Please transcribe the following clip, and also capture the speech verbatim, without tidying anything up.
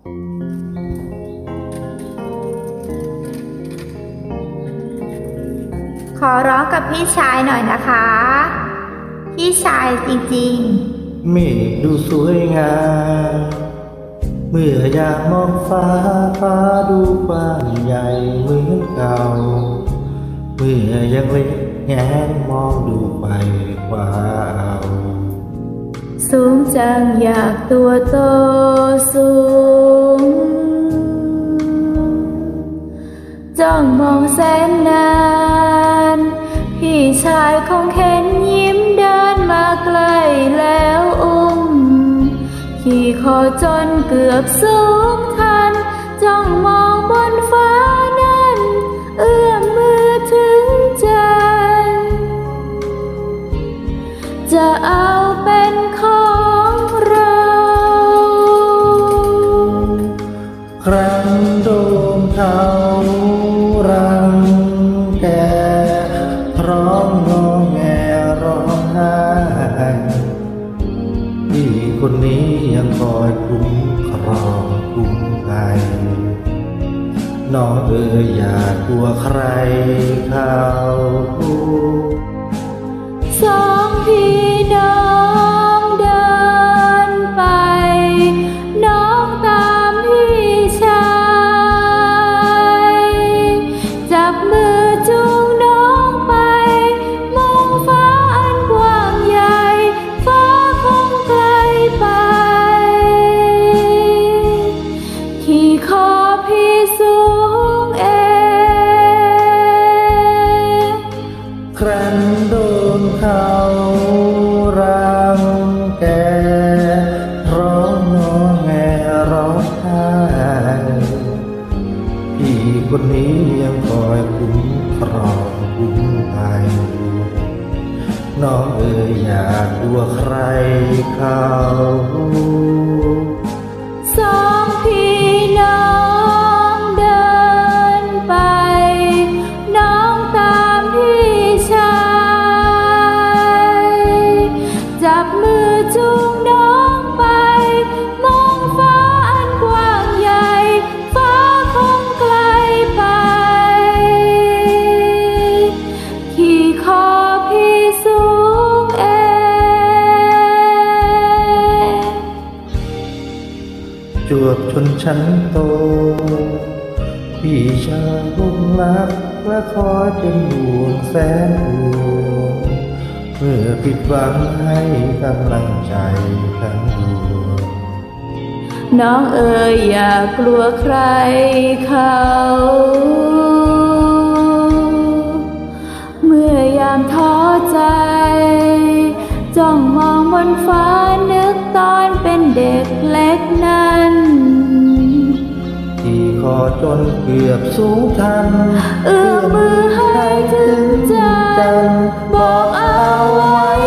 ขอร้องกับพี่ชายหน่อยนะคะพี่ชายจริงๆเมฆดูสวยงามเมื่อยามมองฟ้าฟ้าดูกว้างใหญ่เหมือนเก่าเมื่อยังเล็กแงนมองดูไปกว่าเอาสูงจังอยากตัวโตสูงจ้องมองแสนนานพี่ชายคงเข็นยิ้มเดินมาใกล้แล้วอุ้มขี่คอจนเกือบสูงทันจ้องมองบนฟ้านั้นเอื้อมมือถึงจันทร์จะเอาเป็นของเราครั้งโดมเท้ารังแกพร้อมงอแงร้องไห้พี่คนนี้ยังคอยคุ้มครองคุ้มภัยน้องเอ๋ยอย่ากลัวใครเขาสองพี่น้องเดินไปน้องตามพี่ชายจับมือจูงน้องไปมองฟ้าอันกว้างใหญ่ฟ้าคงไกลไปขี่คอพี่สูงเองครั้นโดนเขารังแกร้องงอแงร้องไห้พี่คนนี้ยังคอยคุ้มครองคุ้มภัยน้องเอ๋ยอย่ากลัวใครเขาสองพี่น้องเดินไปน้องตามพี่ชายจับมือจูงน้องไปมองฟ้าอันกว้างใหญ่ฟ้าคงไกลไปขี่คอพี่สูงเองจวบชนชั้นโตพี่ชายคงรักและคอยเป็นห่วงแสนห่วงเมื่อผิดหวังให้กำลังใจทั้งดวงน้องเอ๋ยอย่ากลัวใครเขาเมื่อยามท้อใจจ้องมองบนฟ้านึกตอนเป็นเด็กเล็กนั้นที่ขอจนเกือบสูงทันเอื้อมมือให้ถึงจันทร์บอกเอาไว้